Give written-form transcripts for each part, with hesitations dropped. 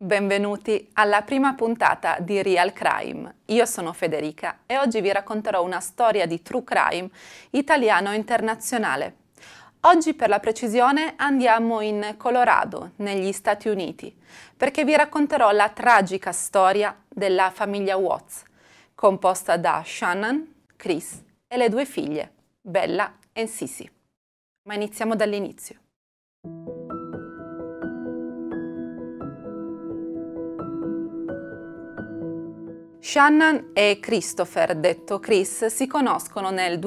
Benvenuti alla prima puntata di Real Crime. Io sono Federica e oggi vi racconterò una storia di true crime italiano e internazionale. Oggi, per la precisione, andiamo in Colorado, negli Stati Uniti, perché vi racconterò la tragica storia della famiglia Watts, composta da Shannan, Chris e le due figlie, Bella e Sissy. Ma iniziamo dall'inizio. Shannan e Christopher, detto Chris, si conoscono nel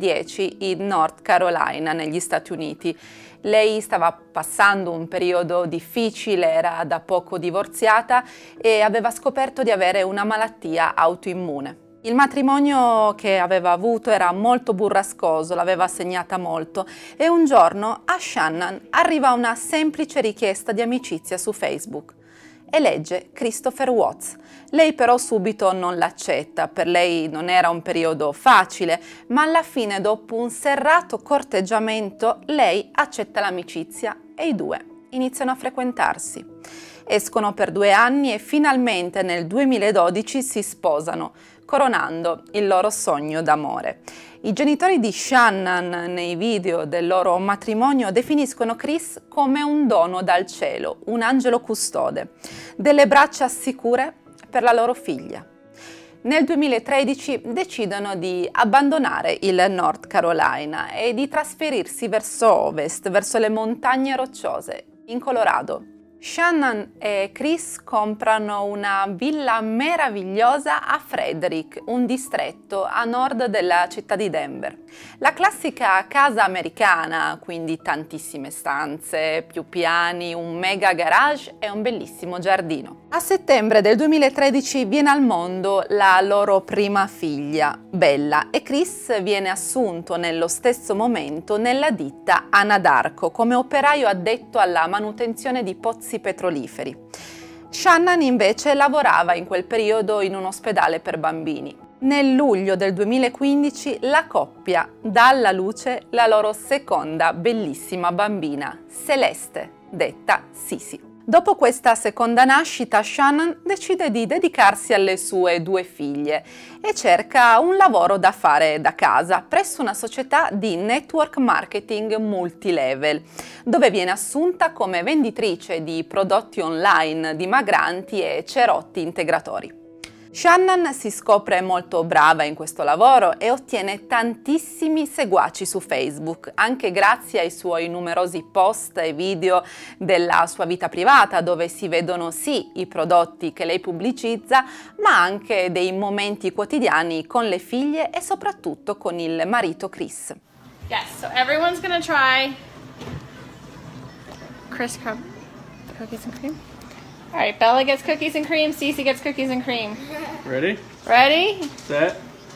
2010 in North Carolina, negli Stati Uniti. Lei stava passando un periodo difficile, era da poco divorziata e aveva scoperto di avere una malattia autoimmune. Il matrimonio che aveva avuto era molto burrascoso, l'aveva segnata molto, e un giorno a Shannan arriva una semplice richiesta di amicizia su Facebook e legge Christopher Watts. Lei però subito non l'accetta, per lei non era un periodo facile, ma alla fine, dopo un serrato corteggiamento, lei accetta l'amicizia e i due iniziano a frequentarsi. Escono per 2 anni e finalmente nel 2012 si sposano, coronando il loro sogno d'amore. I genitori di Shannan nei video del loro matrimonio definiscono Chris come un dono dal cielo, un angelo custode, delle braccia sicure per la loro figlia. Nel 2013 decidono di abbandonare il North Carolina e di trasferirsi verso ovest, verso le montagne rocciose, in Colorado. Shannan e Chris comprano una villa meravigliosa a Frederick, un distretto a nord della città di Denver. La classica casa americana, quindi tantissime stanze, più piani, un mega garage e un bellissimo giardino. A settembre del 2013 viene al mondo la loro prima figlia, Bella, e Chris viene assunto nello stesso momento nella ditta Anadarko come operaio addetto alla manutenzione di pozzi petroliferi. Shannan invece lavorava in quel periodo in un ospedale per bambini. Nel luglio del 2015 la coppia dà alla luce la loro seconda bellissima bambina, Celeste, detta Sissy. Dopo questa seconda nascita, Shannan decide di dedicarsi alle sue 2 figlie e cerca un lavoro da fare da casa presso una società di network marketing multilevel, dove viene assunta come venditrice di prodotti online dimagranti e cerotti integratori. Shannan si scopre molto brava in questo lavoro e ottiene tantissimi seguaci su Facebook, anche grazie ai suoi numerosi post e video della sua vita privata, dove si vedono sì i prodotti che lei pubblicizza, ma anche dei momenti quotidiani con le figlie e soprattutto con il marito Chris. Yes, so everyone's gonna try cookies and cream. All right, Bella gets cookies and cream, Cece gets cookies and cream. Ready? Ready? Set.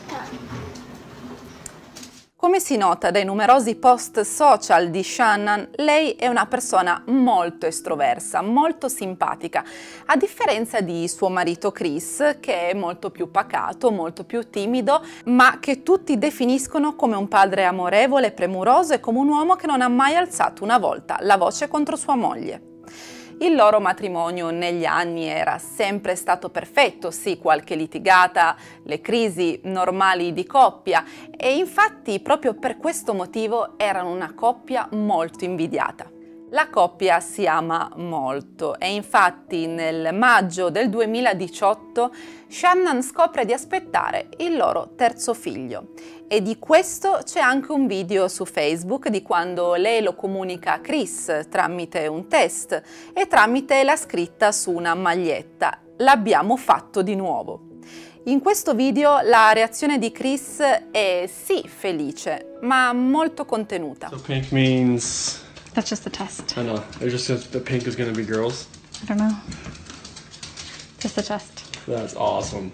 Come si nota dai numerosi post social di Shannan, lei è una persona molto estroversa, molto simpatica, a differenza di suo marito Chris, che è molto più pacato, molto più timido, ma che tutti definiscono come un padre amorevole, premuroso e come un uomo che non ha mai alzato una volta la voce contro sua moglie. Il loro matrimonio negli anni era sempre stato perfetto, sì, qualche litigata, le crisi normali di coppia, e infatti proprio per questo motivo erano una coppia molto invidiata. La coppia si ama molto e infatti nel maggio del 2018 Shannan scopre di aspettare il loro terzo figlio e di questo c'è anche un video su Facebook di quando lei lo comunica a Chris tramite un test e tramite la scritta su una maglietta: "L'abbiamo fatto di nuovo". In questo video la reazione di Chris è sì felice, ma molto contenuta. So pink means... That's just the test. I know. It just says the pink is going to be girls. I don't know. Just the test. That's awesome.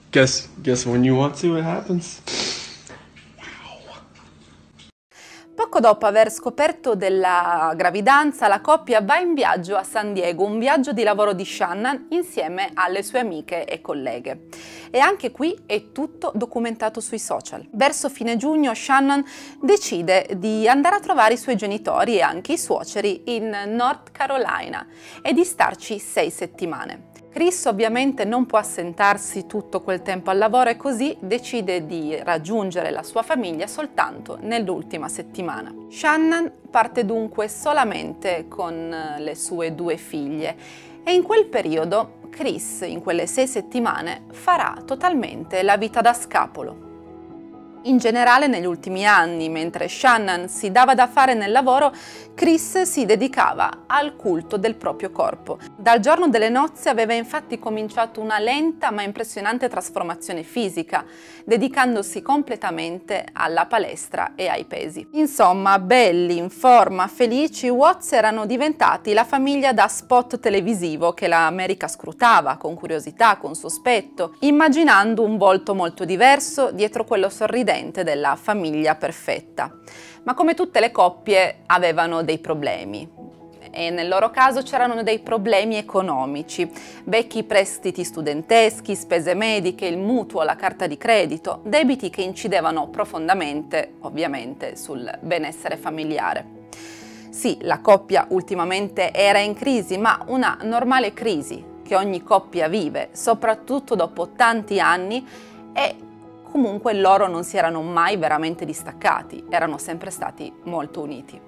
Guess when you want to, it happens. Poco Poco dopo aver scoperto della gravidanza, la coppia va in viaggio a San Diego, un viaggio di lavoro di Shannan insieme alle sue amiche e colleghe. E anche qui è tutto documentato sui social. Verso fine giugno Shannan decide di andare a trovare i suoi genitori e anche i suoceri in North Carolina e di starci 6 settimane. Chris ovviamente non può assentarsi tutto quel tempo al lavoro e così decide di raggiungere la sua famiglia soltanto nell'ultima settimana. Shannan parte dunque solamente con le sue 2 figlie e in quel periodo Chris, in quelle 6 settimane, farà totalmente la vita da scapolo. In generale, negli ultimi anni, mentre Shannan si dava da fare nel lavoro, Chris si dedicava al culto del proprio corpo. Dal giorno delle nozze aveva infatti cominciato una lenta ma impressionante trasformazione fisica, dedicandosi completamente alla palestra e ai pesi. Insomma, belli, in forma, felici, i Watts erano diventati la famiglia da spot televisivo che l'America scrutava con curiosità, con sospetto, immaginando un volto molto diverso dietro quello sorridente della famiglia perfetta. Ma come tutte le coppie avevano dei problemi e nel loro caso c'erano dei problemi economici, vecchi prestiti studenteschi, spese mediche, il mutuo, la carta di credito, debiti che incidevano profondamente, ovviamente, sul benessere familiare. Sì, la coppia ultimamente era in crisi, ma una normale crisi che ogni coppia vive, soprattutto dopo tanti anni, e comunque loro non si erano mai veramente distaccati, erano sempre stati molto uniti.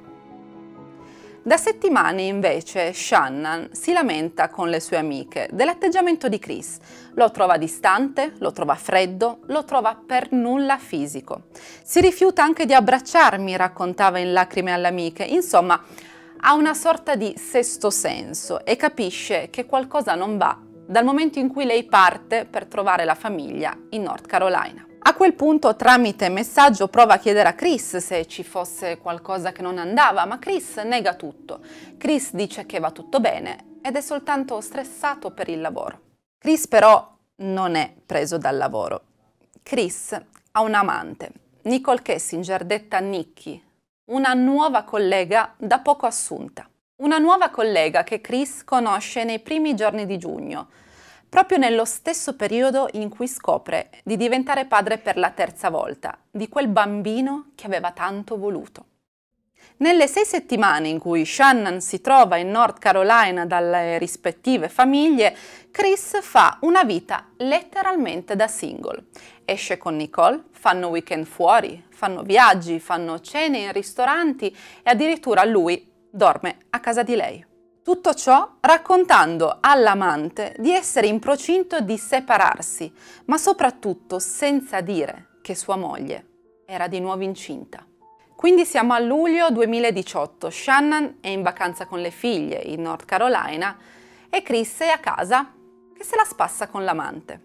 Da settimane invece Shannan si lamenta con le sue amiche dell'atteggiamento di Chris. Lo trova distante, lo trova freddo, lo trova per nulla fisico. Si rifiuta anche di abbracciarmi, raccontava in lacrime alle amiche. Insomma, ha una sorta di sesto senso e capisce che qualcosa non va dal momento in cui lei parte per trovare la famiglia in North Carolina. A quel punto, tramite messaggio, prova a chiedere a Chris se ci fosse qualcosa che non andava, ma Chris nega tutto. Chris dice che va tutto bene ed è soltanto stressato per il lavoro. Chris però non è preso dal lavoro. Chris ha un amante, Nicole Kessinger, detta Nikki, una nuova collega da poco assunta. Una nuova collega che Chris conosce nei primi giorni di giugno, proprio nello stesso periodo in cui scopre di diventare padre per la 3ª volta, di quel bambino che aveva tanto voluto. Nelle 6 settimane in cui Shannan si trova in North Carolina dalle rispettive famiglie, Chris fa una vita letteralmente da single. Esce con Nicole, fanno weekend fuori, fanno viaggi, fanno cene in ristoranti e addirittura lui dorme a casa di lei. Tutto ciò raccontando all'amante di essere in procinto di separarsi, ma soprattutto senza dire che sua moglie era di nuovo incinta. Quindi siamo a luglio 2018, Shannan è in vacanza con le figlie in North Carolina e Chris è a casa che se la spassa con l'amante.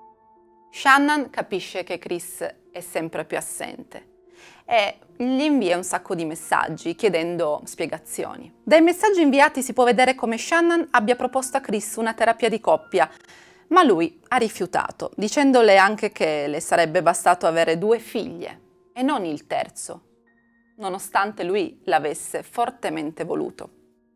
Shannan capisce che Chris è sempre più assente e gli invia un sacco di messaggi chiedendo spiegazioni. Dai messaggi inviati si può vedere come Shannan abbia proposto a Chris una terapia di coppia, ma lui ha rifiutato, dicendole anche che le sarebbe bastato avere 2 figlie e non il terzo, nonostante lui l'avesse fortemente voluto.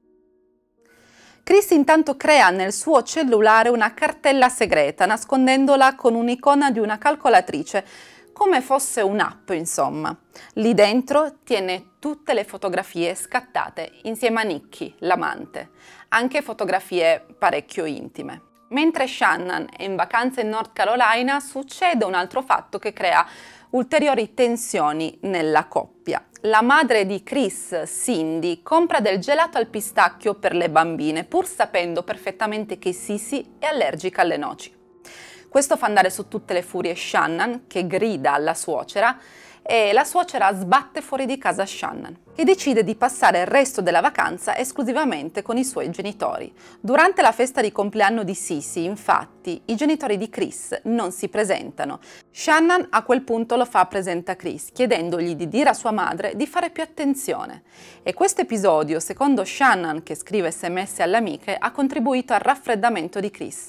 Chris intanto crea nel suo cellulare una cartella segreta, nascondendola con un'icona di una calcolatrice, come fosse un'app, insomma. Lì dentro tiene tutte le fotografie scattate insieme a Nikki, l'amante, anche fotografie parecchio intime. Mentre Shannan è in vacanza in North Carolina, succede un altro fatto che crea ulteriori tensioni nella coppia. La madre di Chris, Cindy, compra del gelato al pistacchio per le bambine, pur sapendo perfettamente che Sisi è allergica alle noci. Questo fa andare su tutte le furie Shannan, che grida alla suocera, e la suocera sbatte fuori di casa Shannan, che decide di passare il resto della vacanza esclusivamente con i suoi genitori. Durante la festa di compleanno di Sisi, infatti, i genitori di Chris non si presentano. Shannan a quel punto lo fa presente a Chris, chiedendogli di dire a sua madre di fare più attenzione. E questo episodio, secondo Shannan, che scrive SMS alle amiche, ha contribuito al raffreddamento di Chris.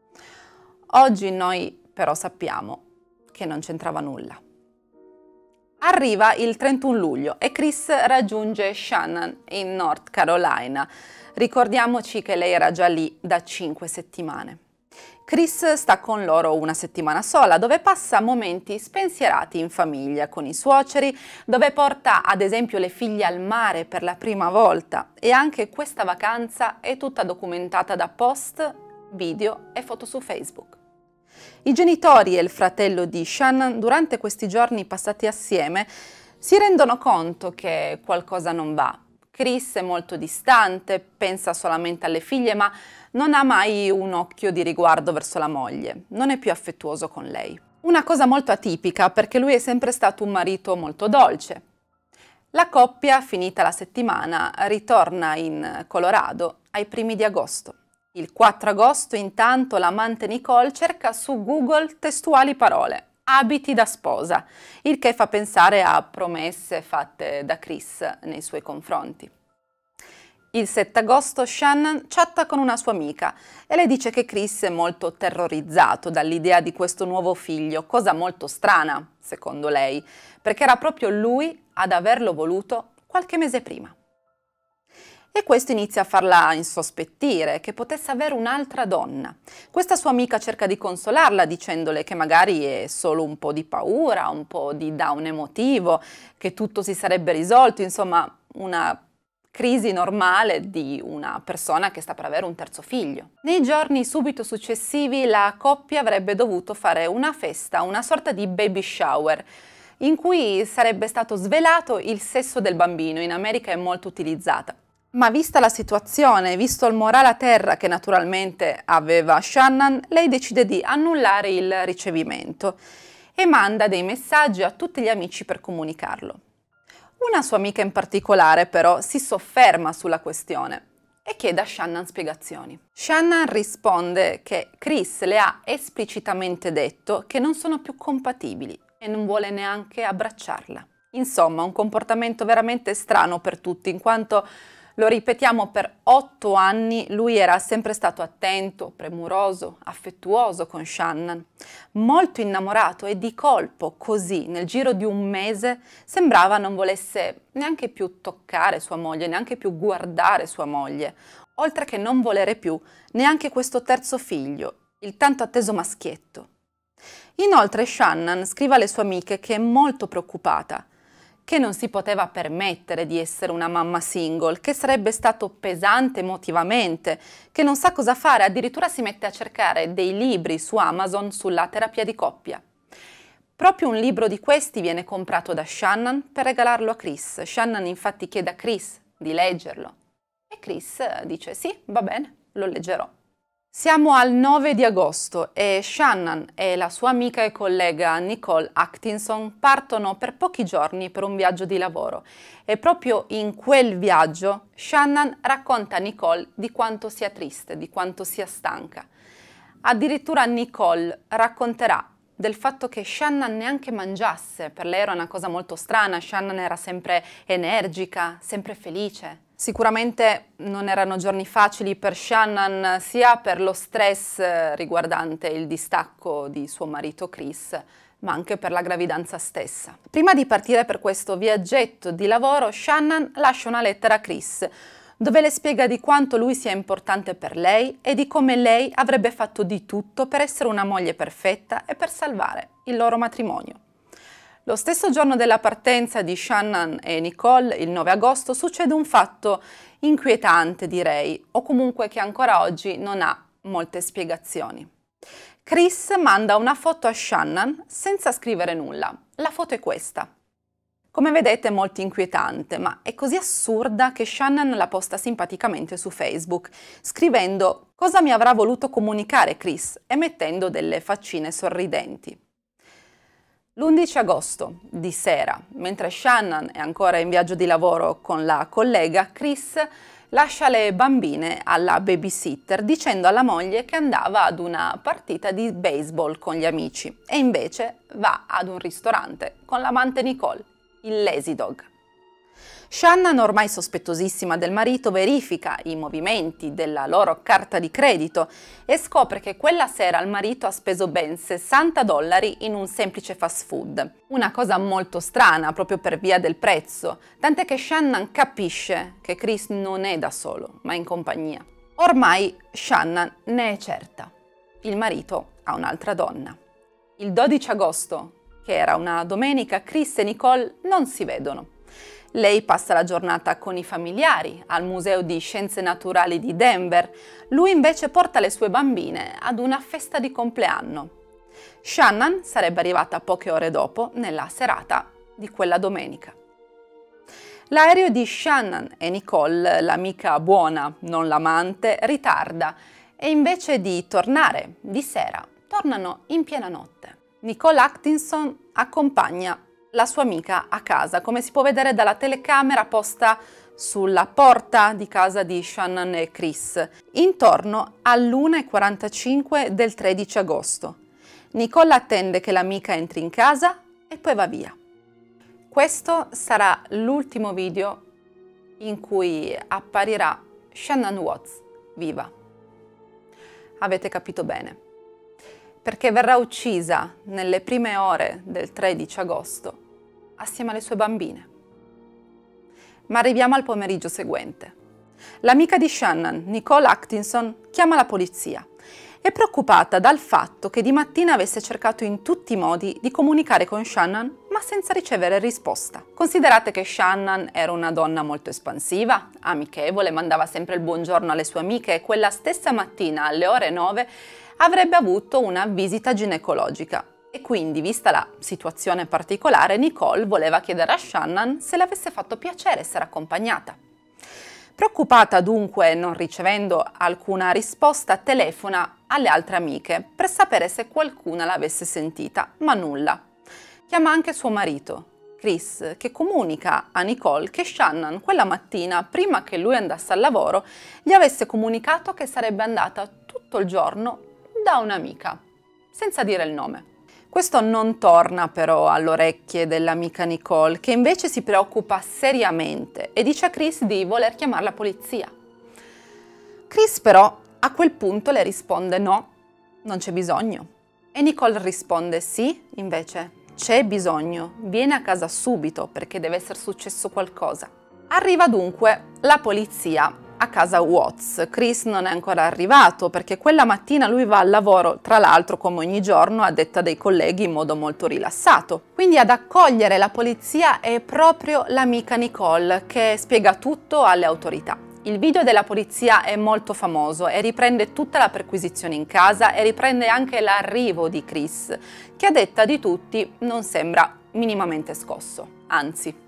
Oggi noi però sappiamo che non c'entrava nulla. Arriva il 31 luglio e Chris raggiunge Shannon in North Carolina. Ricordiamoci che lei era già lì da 5 settimane. Chris sta con loro una settimana sola, dove passa momenti spensierati in famiglia con i suoceri, dove porta ad esempio le figlie al mare per la prima volta, e anche questa vacanza è tutta documentata da post, video e foto su Facebook. I genitori e il fratello di Shannon, durante questi giorni passati assieme, si rendono conto che qualcosa non va. Chris è molto distante, pensa solamente alle figlie, ma non ha mai un occhio di riguardo verso la moglie, non è più affettuoso con lei. Una cosa molto atipica, perché lui è sempre stato un marito molto dolce. La coppia, finita la settimana, ritorna in Colorado ai primi di agosto. Il 4 agosto, intanto, l'amante Nicole cerca su Google testuali parole: abiti da sposa, il che fa pensare a promesse fatte da Chris nei suoi confronti. Il 7 agosto Shannon chatta con una sua amica e le dice che Chris è molto terrorizzato dall'idea di questo nuovo figlio, cosa molto strana, secondo lei, perché era proprio lui ad averlo voluto qualche mese prima. E questo inizia a farla insospettire che potesse avere un'altra donna. Questa sua amica cerca di consolarla dicendole che magari è solo un po' di paura, un po' di down emotivo, che tutto si sarebbe risolto, insomma una crisi normale di una persona che sta per avere un terzo figlio. Nei giorni subito successivi la coppia avrebbe dovuto fare una festa, una sorta di baby shower, in cui sarebbe stato svelato il sesso del bambino. In America è molto utilizzata. Ma vista la situazione, visto il morale a terra che naturalmente aveva Shannon, lei decide di annullare il ricevimento e manda dei messaggi a tutti gli amici per comunicarlo. Una sua amica in particolare però si sofferma sulla questione e chiede a Shannon spiegazioni. Shannon risponde che Chris le ha esplicitamente detto che non sono più compatibili e non vuole neanche abbracciarla. Insomma, un comportamento veramente strano per tutti, in quanto, lo ripetiamo, per 8 anni lui era sempre stato attento, premuroso, affettuoso con Shannon, molto innamorato, e di colpo, così, nel giro di un mese, sembrava non volesse neanche più toccare sua moglie, neanche più guardare sua moglie, oltre che non volere più neanche questo terzo figlio, il tanto atteso maschietto. Inoltre Shannon scrive alle sue amiche che è molto preoccupata, che non si poteva permettere di essere una mamma single, che sarebbe stato pesante emotivamente, che non sa cosa fare, addirittura si mette a cercare dei libri su Amazon sulla terapia di coppia. Proprio un libro di questi viene comprato da Shannon per regalarlo a Chris. Shannon infatti chiede a Chris di leggerlo e Chris dice sì, va bene, lo leggerò. Siamo al 9 di agosto e Shannon e la sua amica e collega Nicole Atkinson partono per pochi giorni per un viaggio di lavoro, e proprio in quel viaggio Shannon racconta a Nicole di quanto sia triste, di quanto sia stanca. Addirittura Nicole racconterà del fatto che Shannon neanche mangiasse, per lei era una cosa molto strana. Shannon era sempre energica, sempre felice. Sicuramente non erano giorni facili per Shannon, sia per lo stress riguardante il distacco di suo marito Chris, ma anche per la gravidanza stessa. Prima di partire per questo viaggetto di lavoro, Shannon lascia una lettera a Chris, dove le spiega di quanto lui sia importante per lei e di come lei avrebbe fatto di tutto per essere una moglie perfetta e per salvare il loro matrimonio. Lo stesso giorno della partenza di Shannon e Nicole, il 9 agosto, succede un fatto inquietante, direi, o comunque che ancora oggi non ha molte spiegazioni. Chris manda una foto a Shannon senza scrivere nulla. La foto è questa. Come vedete è molto inquietante, ma è così assurda che Shannon la posta simpaticamente su Facebook, scrivendo cosa mi avrà voluto comunicare Chris e mettendo delle faccine sorridenti. L'11 agosto, di sera, mentre Shannon è ancora in viaggio di lavoro con la collega, Chris lascia le bambine alla babysitter dicendo alla moglie che andava ad una partita di baseball con gli amici e invece va ad un ristorante con l'amante Nicole, il Lazy Dog. Shannon, ormai sospettosissima del marito, verifica i movimenti della loro carta di credito e scopre che quella sera il marito ha speso ben $60 in un semplice fast food. Una cosa molto strana proprio per via del prezzo, tant'è che Shannon capisce che Chris non è da solo, ma in compagnia. Ormai Shannon ne è certa. Il marito ha un'altra donna. Il 12 agosto, che era una domenica, Chris e Nicole non si vedono. Lei passa la giornata con i familiari al Museo di Scienze Naturali di Denver, lui invece porta le sue bambine ad una festa di compleanno. Shannon sarebbe arrivata poche ore dopo, nella serata di quella domenica. L'aereo di Shannon e Nicole, l'amica buona, non l'amante, ritarda e invece di tornare di sera, tornano in piena notte. Nicole Atkinson accompagna la sua amica a casa, come si può vedere dalla telecamera posta sulla porta di casa di Shannon e Chris, intorno all'1:45 del 13 agosto. Nicole attende che l'amica entri in casa e poi va via. Questo sarà l'ultimo video in cui apparirà Shannon Watts viva. Avete capito bene, perché verrà uccisa nelle prime ore del 13 agosto assieme alle sue bambine. Ma arriviamo al pomeriggio seguente. L'amica di Shannon, Nicole Atkinson, chiama la polizia. È preoccupata dal fatto che di mattina avesse cercato in tutti i modi di comunicare con Shannon, ma senza ricevere risposta. Considerate che Shannon era una donna molto espansiva, amichevole, mandava sempre il buongiorno alle sue amiche e quella stessa mattina alle ore 9 avrebbe avuto una visita ginecologica. E quindi, vista la situazione particolare, Nicole voleva chiedere a Shannon se le avesse fatto piacere essere accompagnata. Preoccupata dunque, non ricevendo alcuna risposta, telefona alle altre amiche per sapere se qualcuna l'avesse sentita, ma nulla. Chiama anche suo marito, Chris, che comunica a Nicole che Shannon quella mattina, prima che lui andasse al lavoro, gli avesse comunicato che sarebbe andata tutto il giorno da un'amica, senza dire il nome. Questo non torna però alle orecchie dell'amica Nicole, che invece si preoccupa seriamente e dice a Chris di voler chiamare la polizia. Chris però a quel punto le risponde no, non c'è bisogno. E Nicole risponde sì, invece c'è bisogno, vieni a casa subito perché deve essere successo qualcosa. Arriva dunque la polizia a casa Watts. Chris non è ancora arrivato perché quella mattina lui va al lavoro, tra l'altro come ogni giorno, a detta dei colleghi, in modo molto rilassato. Quindi ad accogliere la polizia è proprio l'amica Nicole, che spiega tutto alle autorità. Il video della polizia è molto famoso e riprende tutta la perquisizione in casa e riprende anche l'arrivo di Chris, che a detta di tutti non sembra minimamente scosso, anzi.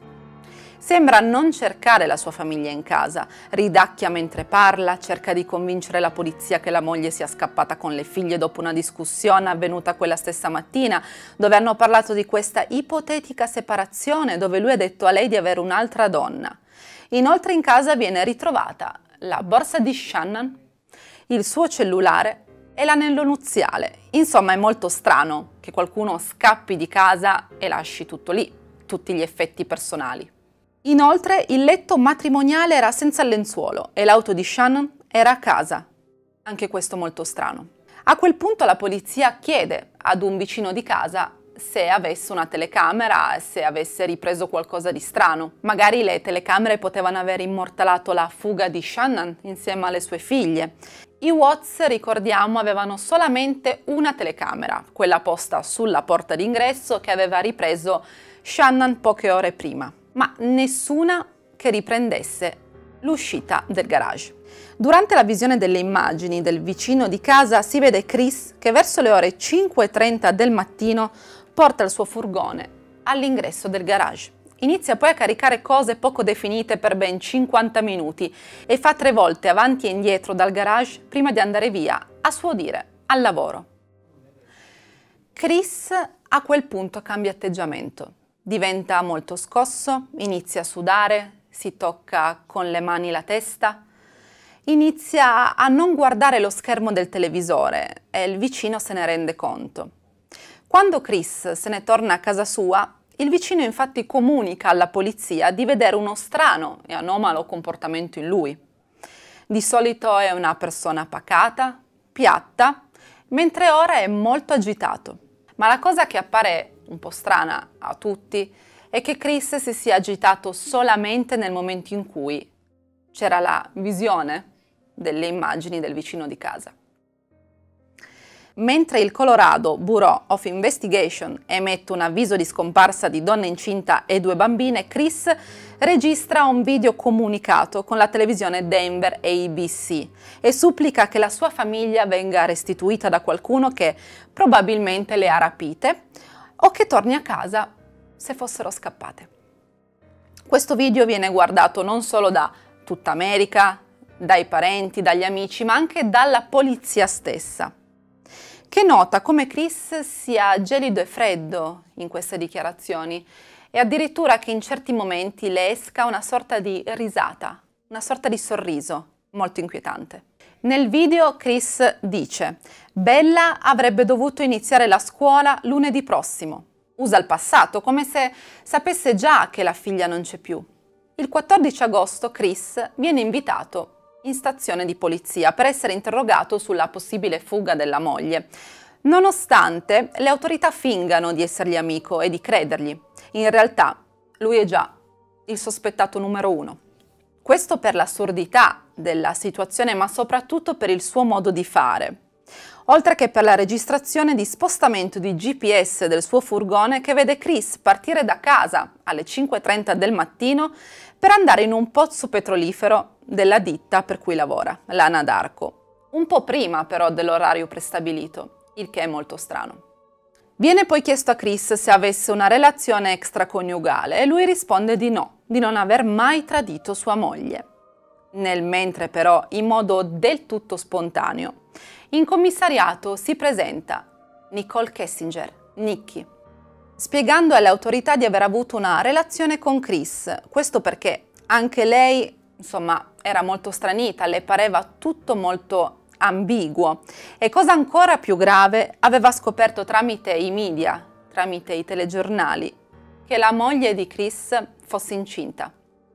Sembra non cercare la sua famiglia in casa, ridacchia mentre parla, cerca di convincere la polizia che la moglie sia scappata con le figlie dopo una discussione avvenuta quella stessa mattina, dove hanno parlato di questa ipotetica separazione, dove lui ha detto a lei di avere un'altra donna. Inoltre in casa viene ritrovata la borsa di Shannon, il suo cellulare e l'anello nuziale. Insomma, è molto strano che qualcuno scappi di casa e lasci tutto lì, tutti gli effetti personali. Inoltre il letto matrimoniale era senza il lenzuolo e l'auto di Shannon era a casa. Anche questo molto strano. A quel punto la polizia chiede ad un vicino di casa se avesse una telecamera, se avesse ripreso qualcosa di strano. Magari le telecamere potevano aver immortalato la fuga di Shannon insieme alle sue figlie. I Watts, ricordiamo, avevano solamente una telecamera, quella posta sulla porta d'ingresso che aveva ripreso Shannon poche ore prima, ma nessuna che riprendesse l'uscita del garage. Durante la visione delle immagini del vicino di casa si vede Chris che verso le ore 5:30 del mattino porta il suo furgone all'ingresso del garage. Inizia poi a caricare cose poco definite per ben 50 minuti e fa 3 volte avanti e indietro dal garage prima di andare via, a suo dire, al lavoro. Chris a quel punto cambia atteggiamento. Diventa molto scosso, inizia a sudare, si tocca con le mani la testa, inizia a non guardare lo schermo del televisore e il vicino se ne rende conto. Quando Chris se ne torna a casa sua, Il vicino infatti comunica alla polizia di vedere uno strano e anomalo comportamento in lui. Di solito è una persona pacata, piatta, mentre ora è molto agitato. Ma la cosa che appare un po' strana a tutti è che Chris si sia agitato solamente nel momento in cui c'era la visione delle immagini del vicino di casa. Mentre il Colorado Bureau of Investigation emette un avviso di scomparsa di donna incinta e 2 bambine, Chris registra un video comunicato con la televisione Denver ABC e supplica che la sua famiglia venga restituita da qualcuno che probabilmente le ha rapite o che torni a casa se fossero scappate. Questo video viene guardato non solo da tutta America, dai parenti, dagli amici, ma anche dalla polizia stessa, che nota come Chris sia gelido e freddo in queste dichiarazioni e addirittura che in certi momenti le esca una sorta di risata, una sorta di sorriso molto inquietante. Nel video Chris dice: Bella avrebbe dovuto iniziare la scuola lunedì prossimo. Usa il passato come se sapesse già che la figlia non c'è più. Il 14 agosto Chris viene invitato in stazione di polizia per essere interrogato sulla possibile fuga della moglie, nonostante le autorità fingano di essergli amico e di credergli. In realtà lui è già il sospettato numero 1. Questo per l'assurdità della situazione, ma soprattutto per il suo modo di fare, oltre che per la registrazione di spostamento di GPS del suo furgone che vede Chris partire da casa alle 5:30 del mattino per andare in un pozzo petrolifero della ditta per cui lavora, l'Anadarko, un po' prima però dell'orario prestabilito, il che è molto strano. Viene poi chiesto a Chris se avesse una relazione extraconiugale e lui risponde di no, di non aver mai tradito sua moglie. Nel mentre però, in modo del tutto spontaneo, in commissariato si presenta Nicole Kessinger, Nikki, spiegando alle autorità di aver avuto una relazione con Chris, questo perché anche lei, insomma, era molto stranita, le pareva tutto molto ambiguo e, cosa ancora più grave, aveva scoperto tramite i media, tramite i telegiornali, che la moglie di Chris fosse incinta.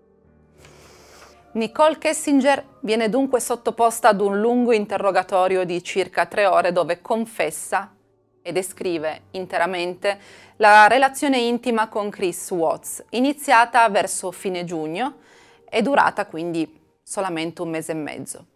Nicole Kessinger viene dunque sottoposta ad un lungo interrogatorio di circa 3 ore dove confessa e descrive interamente la relazione intima con Chris Watts, iniziata verso fine giugno e durata quindi solamente 1 mese e mezzo.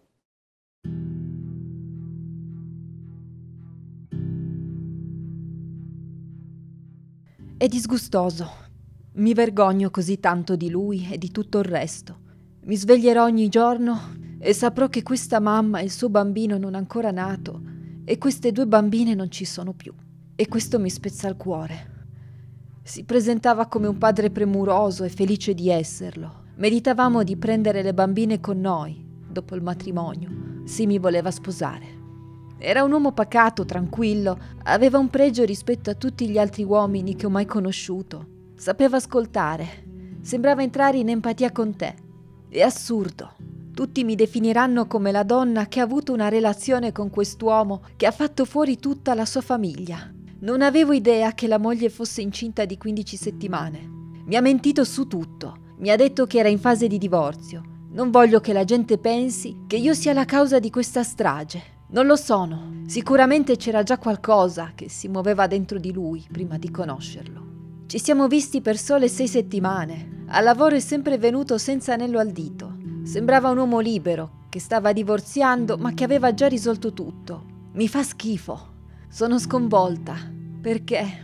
È disgustoso. Mi vergogno così tanto di lui e di tutto il resto. Mi sveglierò ogni giorno e saprò che questa mamma e il suo bambino non ancora nato e queste 2 bambine non ci sono più. E questo mi spezza il cuore. Si presentava come un padre premuroso e felice di esserlo. Meritavamo di prendere le bambine con noi, dopo il matrimonio, se mi voleva sposare. Era un uomo pacato, tranquillo, aveva un pregio rispetto a tutti gli altri uomini che ho mai conosciuto. Sapeva ascoltare, sembrava entrare in empatia con te. È assurdo. Tutti mi definiranno come la donna che ha avuto una relazione con quest'uomo che ha fatto fuori tutta la sua famiglia. Non avevo idea che la moglie fosse incinta di 15 settimane. Mi ha mentito su tutto. Mi ha detto che era in fase di divorzio. Non voglio che la gente pensi che io sia la causa di questa strage. Non lo sono. Sicuramente c'era già qualcosa che si muoveva dentro di lui prima di conoscerlo. Ci siamo visti per sole 6 settimane. Al lavoro è sempre venuto senza anello al dito. Sembrava un uomo libero, che stava divorziando ma che aveva già risolto tutto. Mi fa schifo. Sono sconvolta. Perché?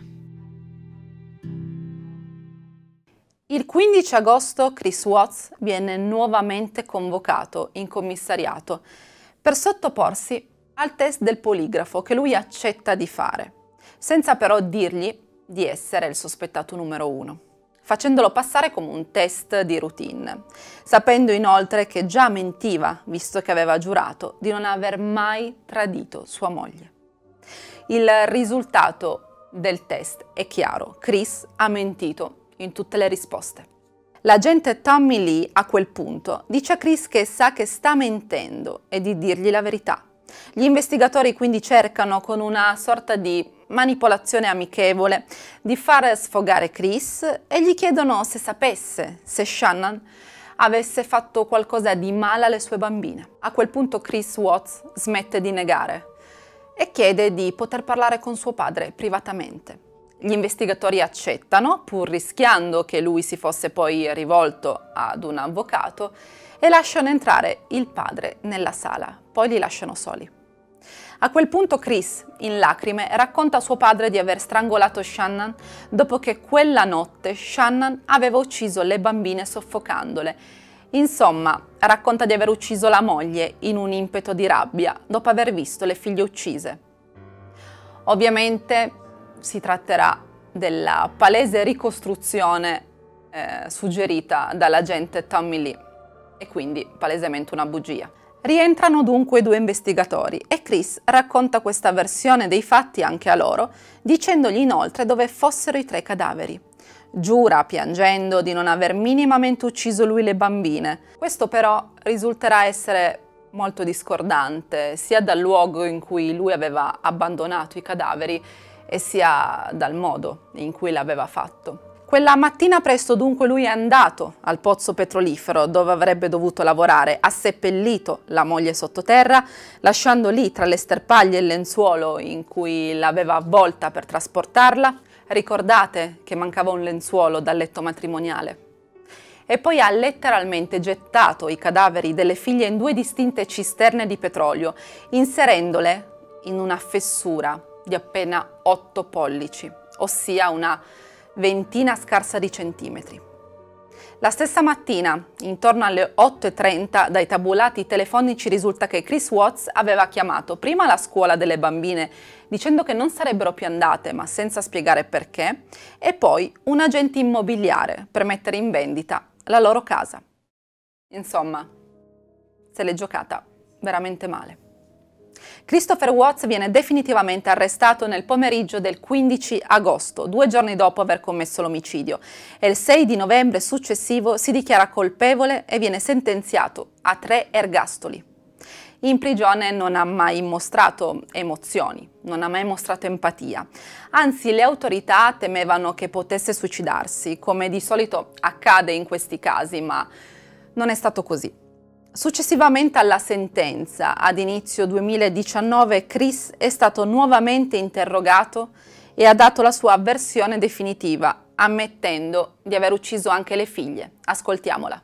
Il 15 agosto Chris Watts viene nuovamente convocato in commissariato per sottoporsi al test del poligrafo che lui accetta di fare, senza però dirgli di essere il sospettato numero 1, facendolo passare come un test di routine, sapendo inoltre che già mentiva, visto che aveva giurato di non aver mai tradito sua moglie. Il risultato del test è chiaro: Chris ha mentito in tutte le risposte. L'agente Tommy Lee a quel punto dice a Chris che sa che sta mentendo e di dirgli la verità. Gli investigatori quindi cercano con una sorta di manipolazione amichevole, di far sfogare Chris e gli chiedono se sapesse se Shannan avesse fatto qualcosa di male alle sue bambine. A quel punto Chris Watts smette di negare e chiede di poter parlare con suo padre privatamente. Gli investigatori accettano, pur rischiando che lui si fosse poi rivolto ad un avvocato, e lasciano entrare il padre nella sala, poi li lasciano soli. A quel punto Chris, in lacrime, racconta a suo padre di aver strangolato Shannan dopo che quella notte Shannan aveva ucciso le bambine soffocandole. Insomma, racconta di aver ucciso la moglie in un impeto di rabbia dopo aver visto le figlie uccise. Ovviamente si tratterà della palese ricostruzione suggerita dall'agente Tommy Lee e quindi palesemente una bugia. Rientrano dunque 2 investigatori e Chris racconta questa versione dei fatti anche a loro, dicendogli inoltre dove fossero i 3 cadaveri. Giura, piangendo, di non aver minimamente ucciso lui le bambine. Questo però risulterà essere molto discordante, sia dal luogo in cui lui aveva abbandonato i cadaveri e sia dal modo in cui l'aveva fatto. Quella mattina presto dunque lui è andato al pozzo petrolifero dove avrebbe dovuto lavorare, ha seppellito la moglie sottoterra, lasciando lì tra le sterpaglie e il lenzuolo in cui l'aveva avvolta per trasportarla. Ricordate che mancava un lenzuolo dal letto matrimoniale. E poi ha letteralmente gettato i cadaveri delle figlie in 2 distinte cisterne di petrolio, inserendole in una fessura di appena 8 pollici, ossia una ventina scarsa di centimetri. La stessa mattina, intorno alle 8:30, dai tabulati telefonici risulta che Chris Watts aveva chiamato prima la scuola delle bambine dicendo che non sarebbero più andate, ma senza spiegare perché, e poi un agente immobiliare per mettere in vendita la loro casa. Insomma, se l'è giocata veramente male. Christopher Watts viene definitivamente arrestato nel pomeriggio del 15 agosto, 2 giorni dopo aver commesso l'omicidio, e il 6 di novembre successivo si dichiara colpevole e viene sentenziato a 3 ergastoli. In prigione non ha mai mostrato emozioni, non ha mai mostrato empatia. Anzi, le autorità temevano che potesse suicidarsi, come di solito accade in questi casi, ma non è stato così. Successivamente alla sentenza, ad inizio 2019, Chris è stato nuovamente interrogato e ha dato la sua versione definitiva, ammettendo di aver ucciso anche le figlie. Ascoltiamola.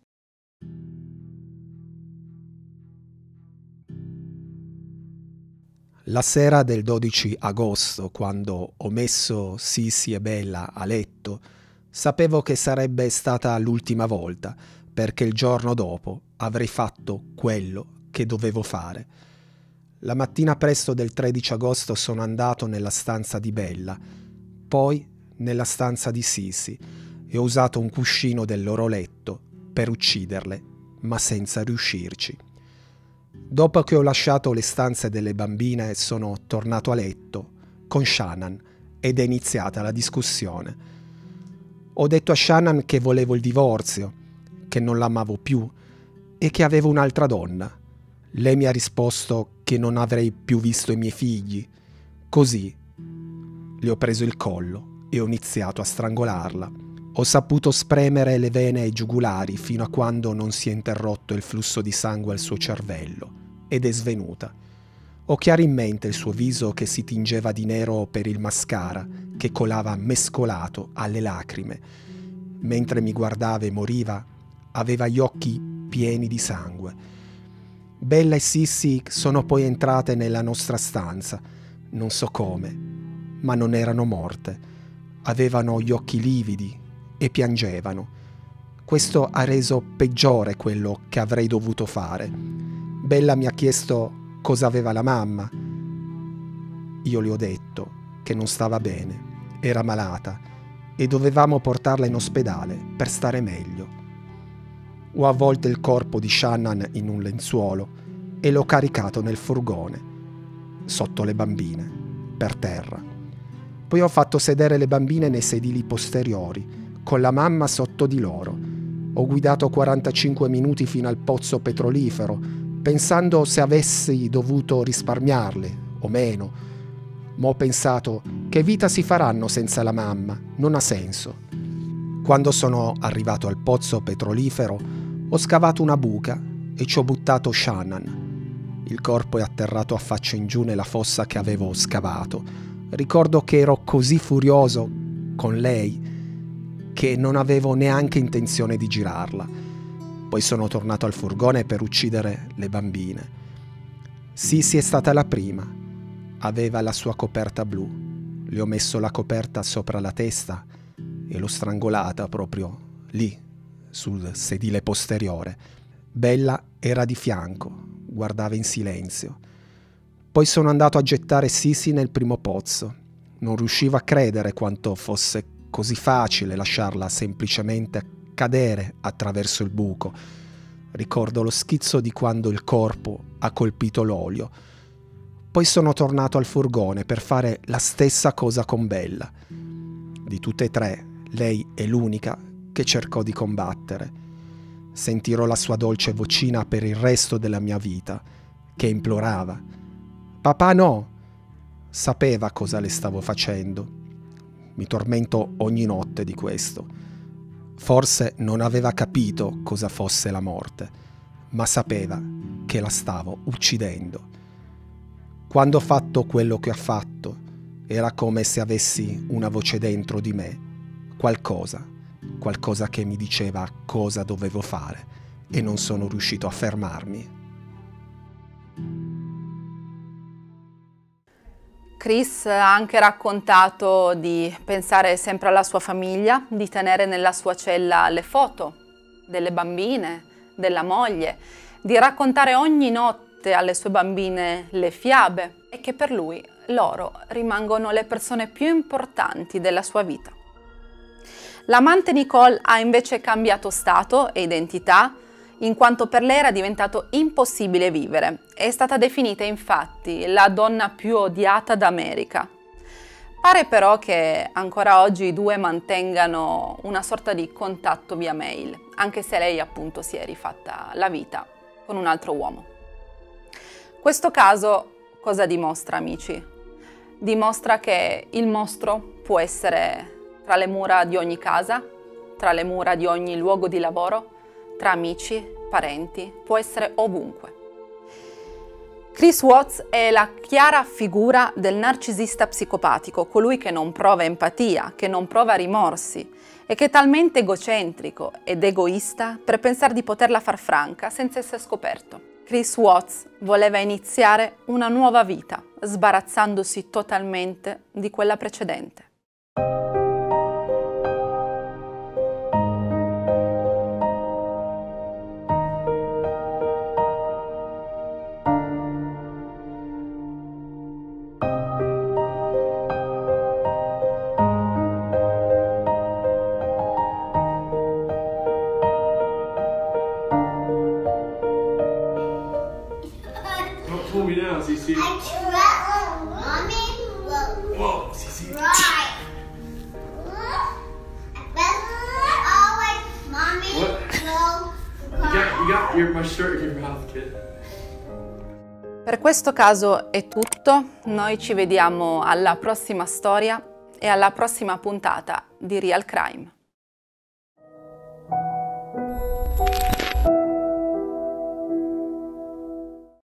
La sera del 12 agosto, quando ho messo Sisi e Bella a letto, sapevo che sarebbe stata l'ultima volta, perché il giorno dopo avrei fatto quello che dovevo fare. La mattina presto del 13 agosto sono andato nella stanza di Bella, poi nella stanza di Sisi e ho usato un cuscino del loro letto per ucciderle, ma senza riuscirci. Dopo che ho lasciato le stanze delle bambine sono tornato a letto con Shannan ed è iniziata la discussione. Ho detto a Shannan che volevo il divorzio, che non l'amavo più e che avevo un'altra donna. Lei mi ha risposto che non avrei più visto i miei figli. Così le ho preso il collo e ho iniziato a strangolarla. Ho saputo spremere le vene ai giugulari fino a quando non si è interrotto il flusso di sangue al suo cervello ed è svenuta. Ho chiaro in mente il suo viso che si tingeva di nero per il mascara che colava mescolato alle lacrime. Mentre mi guardava e moriva, aveva gli occhi pieni di sangue. Bella e Sisi sono poi entrate nella nostra stanza, non so come, ma non erano morte. Avevano gli occhi lividi e piangevano. Questo ha reso peggiore quello che avrei dovuto fare. Bella mi ha chiesto cosa aveva la mamma. Io le ho detto che non stava bene, era malata e dovevamo portarla in ospedale per stare meglio. Ho avvolto il corpo di Shannan in un lenzuolo e l'ho caricato nel furgone, sotto le bambine, per terra. Poi ho fatto sedere le bambine nei sedili posteriori, con la mamma sotto di loro. Ho guidato 45 minuti fino al pozzo petrolifero, pensando se avessi dovuto risparmiarle o meno. ma ho pensato che vita si faranno senza la mamma, non ha senso. Quando sono arrivato al pozzo petrolifero ho scavato una buca e ci ho buttato Shannon. Il corpo è atterrato a faccia in giù nella fossa che avevo scavato. Ricordo che ero così furioso con lei che non avevo neanche intenzione di girarla. Poi sono tornato al furgone per uccidere le bambine. Sisi è stata la prima. Aveva la sua coperta blu. Le ho messo la coperta sopra la testa e l'ho strangolata proprio lì, sul sedile posteriore. Bella era di fianco, guardava in silenzio. Poi sono andato a gettare Sisi nel primo pozzo. Non riuscivo a credere quanto fosse così facile lasciarla semplicemente cadere attraverso il buco. Ricordo lo schizzo di quando il corpo ha colpito l'olio. Poi sono tornato al furgone per fare la stessa cosa con Bella. Di tutte e tre, lei è l'unica che cercò di combattere. Sentirò la sua dolce vocina per il resto della mia vita, che implorava. Papà no! Sapeva cosa le stavo facendo. Mi tormento ogni notte di questo. Forse non aveva capito cosa fosse la morte, ma sapeva che la stavo uccidendo. Quando ho fatto quello che ho fatto, era come se avessi una voce dentro di me, qualcosa che mi diceva cosa dovevo fare e non sono riuscito a fermarmi. Chris ha anche raccontato di pensare sempre alla sua famiglia, di tenere nella sua cella le foto delle bambine, della moglie, di raccontare ogni notte alle sue bambine le fiabe e che per lui loro rimangono le persone più importanti della sua vita. L'amante Nicole ha invece cambiato stato e identità, in quanto per lei era diventato impossibile vivere. È stata definita infatti la donna più odiata d'America. Pare però che ancora oggi i due mantengano una sorta di contatto via mail, anche se lei appunto si è rifatta la vita con un altro uomo. Questo caso cosa dimostra, amici? Dimostra che il mostro può essere tra le mura di ogni casa, tra le mura di ogni luogo di lavoro, tra amici, parenti, può essere ovunque. Chris Watts è la chiara figura del narcisista psicopatico, colui che non prova empatia, che non prova rimorsi e che è talmente egocentrico ed egoista per pensare di poterla far franca senza essere scoperto. Chris Watts voleva iniziare una nuova vita, sbarazzandosi totalmente di quella precedente. Pull me down, Cece. I try. Mommy. Whoa, Cece. Right. Always, mommy. What? No. You got my shirt in your mouth, kid. Per questo caso è tutto, noi ci vediamo alla prossima storia e alla prossima puntata di Real Crime.